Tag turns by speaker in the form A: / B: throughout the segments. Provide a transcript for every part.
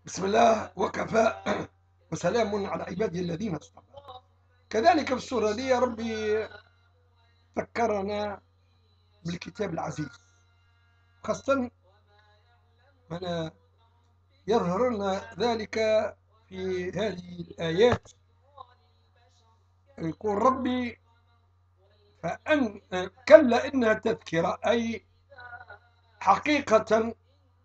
A: بسم الله وكفى وسلام على عبادي الذين اصطفى. كذلك في السورة دي يا ربي ذكرنا بالكتاب العزيز، خاصة من يظهر لنا ذلك في هذه الآيات. يقول ربي فأن كلا إنها تذكرة، أي حقيقة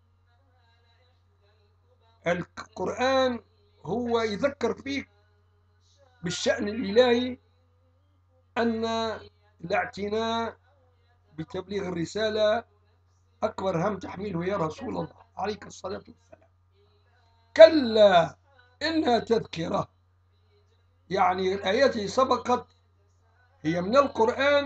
A: القرآن هو يذكر فيك بالشأن الإلهي، أن الاعتناء بتبليغ الرسالة أكبر هم تحمله يا رسول الله عليك الصلاة والسلام. كلا إنها تذكرة، يعني الآيات اللي سبقت هي من القرآن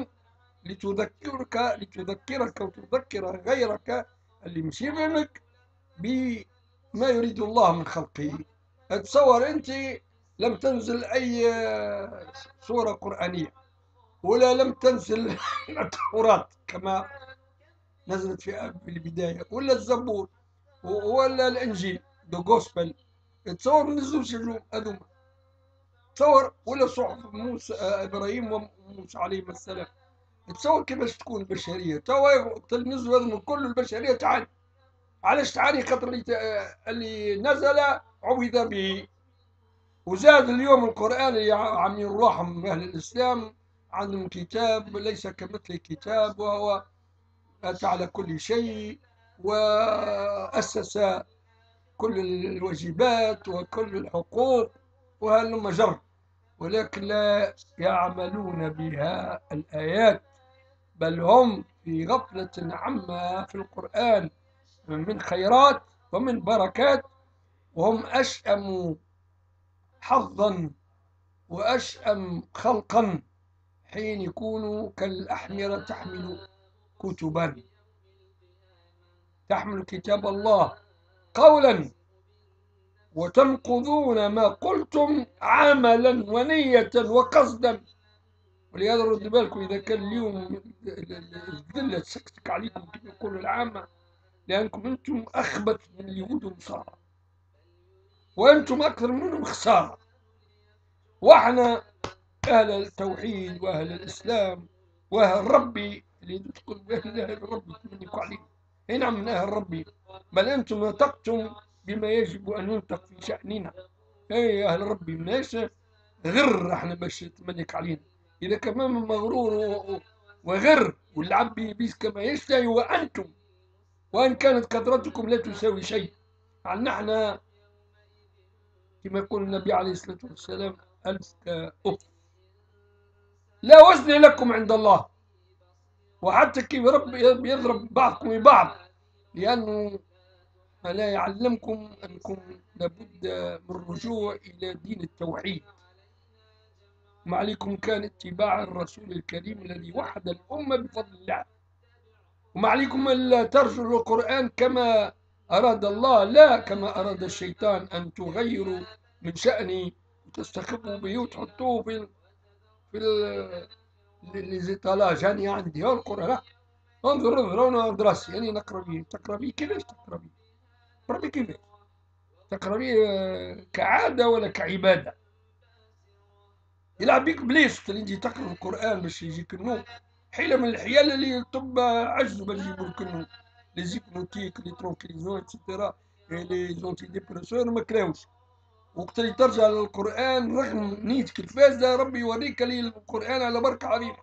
A: لتذكرك وتذكر غيرك اللي مش يفهمك بما يريد الله من خلقه. اتصور أنت لم تنزل أي سورة قرآنية، ولا لم تنزل التوراة كما نزلت في البداية، ولا الزبور، ولا الانجيل ذا جوسبل. تصور ما نزلوش هذوما، تصور ولا صحف موسى ابراهيم وموسى عليهما السلام. تصور كيفاش تكون البشريه توا نزلوا هذوما كل البشريه تعاني. علاش تعاني؟ خاطر اللي نزل عوذ به. وزاد اليوم القران اللي عم يروحهم اهل الاسلام عندهم كتاب ليس كمثل كتاب، وهو أتى على كل شيء وأسس كل الواجبات وكل الحقوق وهلم جر، ولكن لا يعملون بها الآيات، بل هم في غفلة عما في القرآن من خيرات ومن بركات، وهم أشأم حظا وأشأم خلقا حين يكونوا كالأحمرة تحمل كتاب الله قولا وتنقضون ما قلتم عملا ونية وقصدا. ولهذا رد بالكم إذا كان اليوم الذلة تسكتك عليكم كما يقولوا العامة، لأنكم أنتم أخبث من اليهود والنصارى، وأنتم أكثر منهم خسارة. وإحنا أهل التوحيد وأهل الإسلام وأهل ربي اللي تقول أهل ربي تمنيكوا عليهم، أي نعم من أهل ربي، بل أنتم نطقتم بما يجب أن ينطق في شأننا. أي أهل ربي ماشي غر احنا باش تمنك علينا. إذا كمان مغرور وغر والعب بيس كما يشتهي وأنتم، وإن كانت كثرتكم لا تساوي شيء. عن احنا كما يقول النبي عليه الصلاة والسلام ألف أف لا وزن لكم عند الله. وحتى كيف رب يضرب بعضكم ببعض، لأنه لا يعلمكم أنكم لابد من الرجوع إلى دين التوحيد. ما عليكم كان اتباع الرسول الكريم الذي وحد الأمة بفضل الله. وما عليكم ألا ترجوا القرآن كما أراد الله، لا كما أراد الشيطان، أن تغيروا من شأنه وتستخبوا به وتحطوه في الزيطلاج. هاني عندي هو القرآن، لا انظر هنا دراسي يعني نقرا به. تقرا به كيفاش تقرا به؟ تقرا به كيفاش؟ تقرا به كعادة ولا كعبادة؟ يلعب بيك بليس اللي يجي تقرا القرآن باش يجيك النوم. حيلة من الحيل اللي طب عجزوا باش يجيبوا لك النوم. لي زيبنوتيك لي ترونكيليزون اتسيتيرا لي زونتي ديبرسور ما كراوش. وقت اللي ترجع للقرآن رغم نيتك الفاسدة ربي يوريك لي القرآن على بركة عظيمة.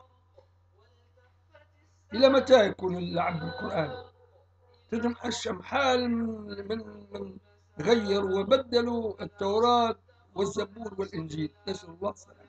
A: إلى متى يكون اللعب بالقرآن؟ تدم أشم حال من غيروا وبدلوا التوراة والزبور والإنجيل، نسأل الله السلامة.